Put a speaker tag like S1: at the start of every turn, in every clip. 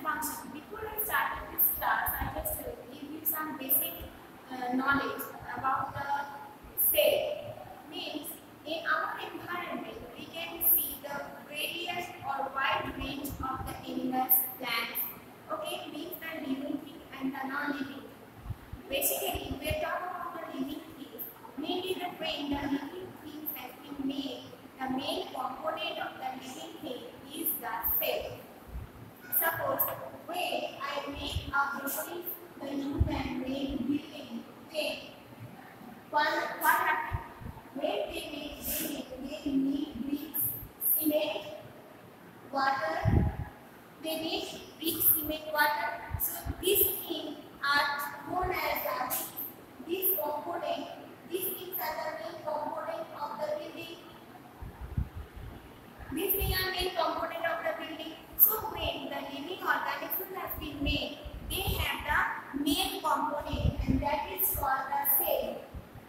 S1: function. Before I started this class, I just give you some basic knowledge about the cell. Means in our environment, we can see the various or wide range of the animals, plants. Okay, means the living thing and the non-living thing. Basically, we are talking about the living things. Mainly the when the living things has been made, the main component of the living thing is the cell. Suppose when I make a building, the human made building, then what happens? When they make building, they need bricks, cement, water. They need bricks, cement, water. So these things are known as these components. These things are the main component of the building. These things are main component of the building. So when the living organism has been made, they have the main component, and that is called the cell.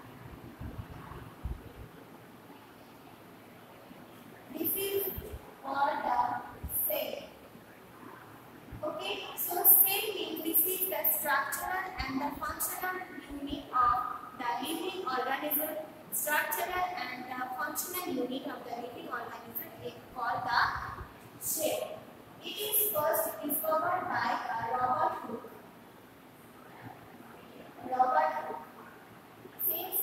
S1: This is called the cell. Okay, so cell means this is the structural and the functional unit of the living organism. Structural and the functional unit of the living organism is called the cell. It is first discovered by Robert Hooke. Robert Hooke. Since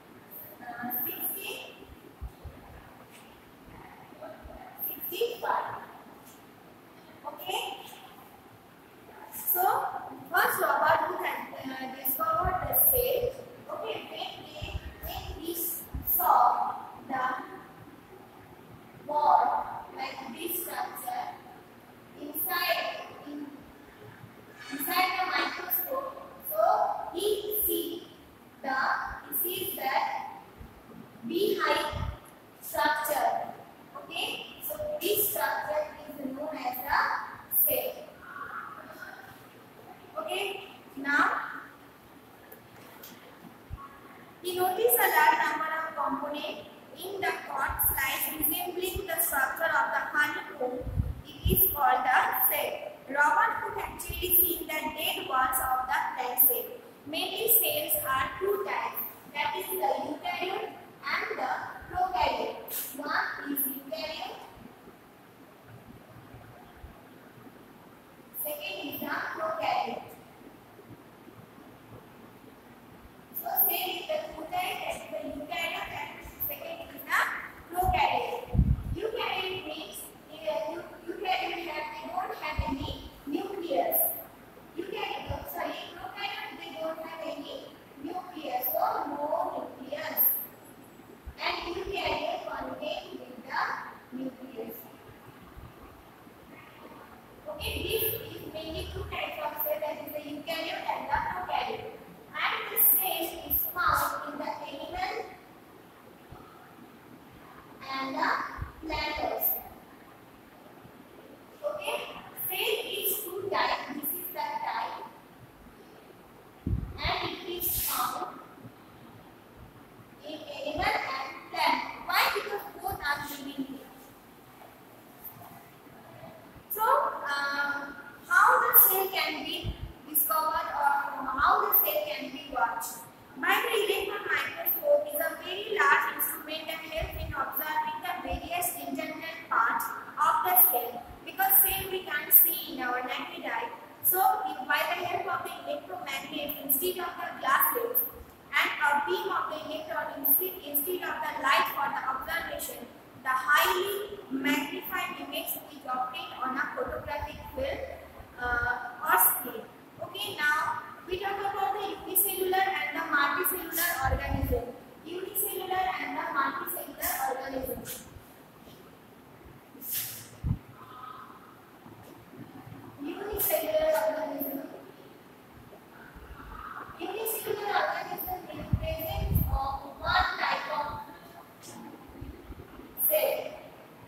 S1: 65. Okay. So first Robert Hooke had discovered the cell. Okay, when he saw the wall like this structure inside the microscope, so he sees that beehive structure. Okay, so this structure is known as the cell. Okay, now he noticed a large number of components in the cork slice resembling the structure of the honeycomb. It is called the cell. Robert Hooke actually seen the dead walls of the plant cell. Mainly cells are two types, that is the eukaryote and the prokaryote. One is eukaryote, second is the prokaryote. So cell is the two types, that is the eukaryote, and second is the prokaryote. Eukaryote means eukaryote they don't have any nucleus. Prokaryote they don't have any nucleus, so no nucleus. And eukaryote contain with the nucleus. Okay, this is mainly two types of cell, that is the eukaryote and the prokaryote. And the cell is found in the animal and the plant also. Okay, cell is two types. This is the type, and it is found in animal and plant. Why? Because both are living things. So, how the cell can be discovered or how the cell can be watched? By the electron microscope is a very large instrument that helps in observing the various internal parts of the cell. Because cell we can't see in our naked eye, so by the help of the electromagnet instead of the glasses and a beam of the electron instead of the light for the observation, the highly magnified image is obtained on a photographic film or screen. Okay, now we talk about the unicellular and the multicellular organism. Unicellular and the multicellular organism. Unicellular organism. Unicellular organism is presence of one type of cell.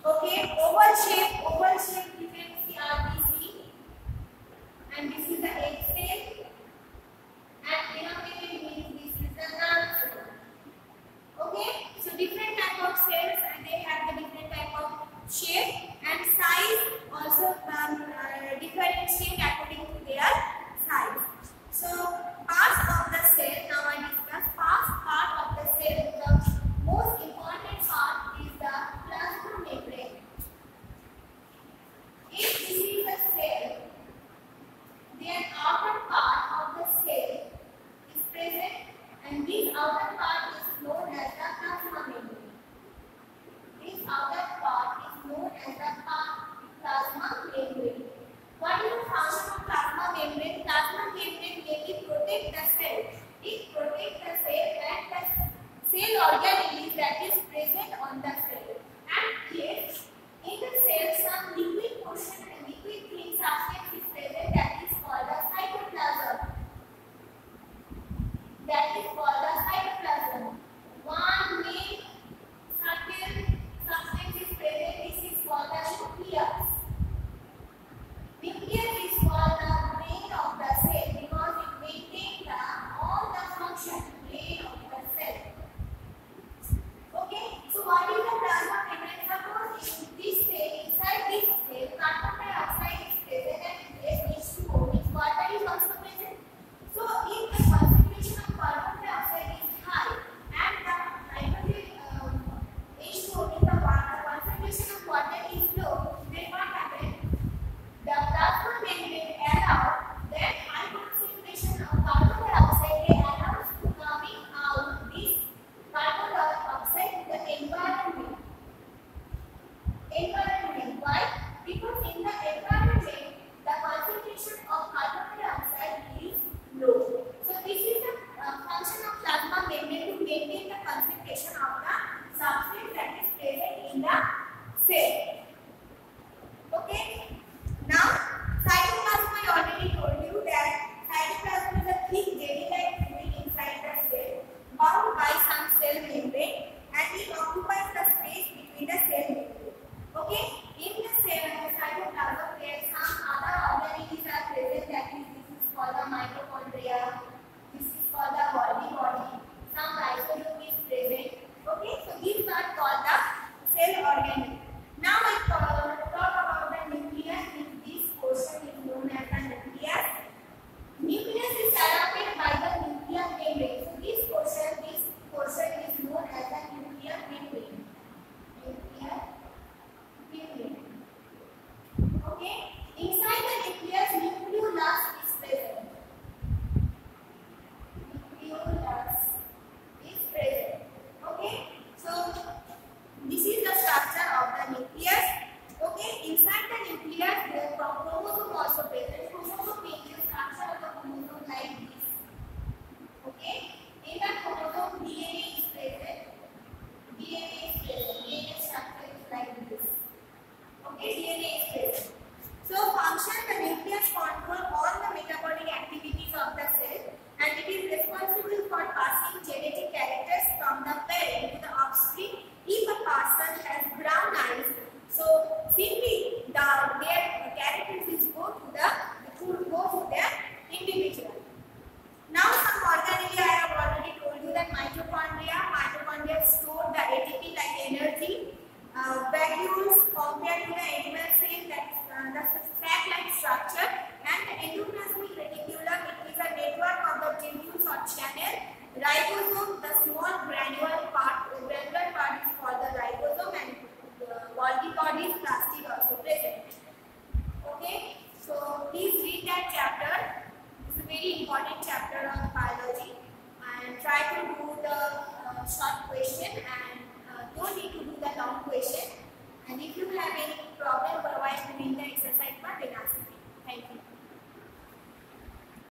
S1: Okay, oval shape you can see RBC, and this is the egg cell, and elongated means this is the nerve cell. Okay, so different type of cells and they have the different type of shape and size also differentiate according to their size. So parts of the cell, now I discuss part of the cell. The most important part is the plasma membrane. If this is a cell, then outer part of the cell is present and this outer part is known as the plasma membrane. This outer part is known as the plasma membrane. What is the function of plasma membrane? Plasma membrane mainly protect the cell. It protects the cell and the cell organelles that is present on the cell. And yes, in the cell some liquid portion and liquid thin substance is present that is called the cytoplasm. That is called the cytoplasm. One main certain substance is present. This is called the nucleus. Nucleus is called the brain of the cell because it maintains all the function brain of the cell. Okay, so what is the plasma membrane? Suppose in this cell, inside this cell, carbon dioxide is present and H2O, means water is also present. So if the concentration of carbon dioxide is high and the hydrogen H2O, means the concentration of water is low, then what happens? The plasma membrane allows that high concentration of carbon dioxide allows to coming out this carbon dioxide to the environment. Why? Because in the environment, the concentration of carbon dioxide is low. So this is the function of plasma membrane to maintain the concentration of